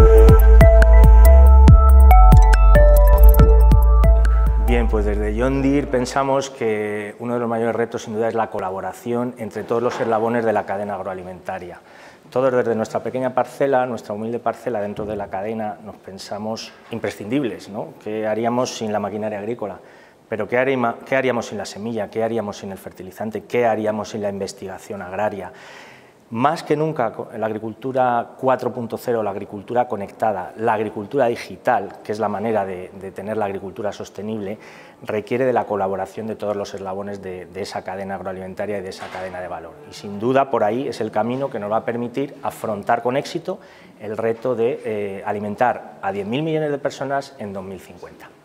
Bien, pues desde John Deere pensamos que uno de los mayores retos sin duda es la colaboración entre todos los eslabones de la cadena agroalimentaria. Todos desde nuestra pequeña parcela, nuestra humilde parcela dentro de la cadena, nos pensamos imprescindibles, ¿no? ¿Qué haríamos sin la maquinaria agrícola? Pero ¿qué haríamos sin la semilla? ¿Qué haríamos sin el fertilizante? ¿Qué haríamos sin la investigación agraria? Más que nunca, la agricultura 4.0, la agricultura conectada, la agricultura digital, que es la manera de tener la agricultura sostenible, requiere de la colaboración de todos los eslabones de esa cadena agroalimentaria y de esa cadena de valor. Y sin duda por ahí es el camino que nos va a permitir afrontar con éxito el reto de alimentar a 10.000 millones de personas en 2050.